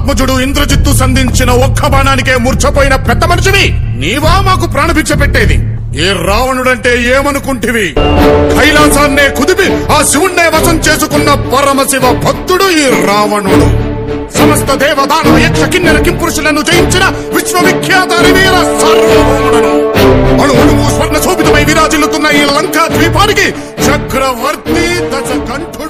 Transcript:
పద్మజుడు ఇంద్రజిత్తు సంధించిన ఒక్క బాణానికే మూర్ఛపోయిన పెద్ద మనిషివి నీవా మాకు ప్రాణభిక్ష పెట్టేది? ఏ రావణుడంటే ఏమనుకుంటివి? కైలాసాన్నే కుదిపి ఆ శివుణ్ణే వశం చేసుకున్న పరమశివ భక్తుడు ఈ రావణుడు. సమస్త దేవదానవ యక్ష కిన్నెర కింపురుషులను జయించిన విశ్వవిఖ్యాత వీర సార్వభౌముడను. అణువును స్వర్ణ శోభితమై విరాజిల్లుతున్న ఈ లంకా ద్వీపానికి చక్రవర్తి దశకంఠుడు.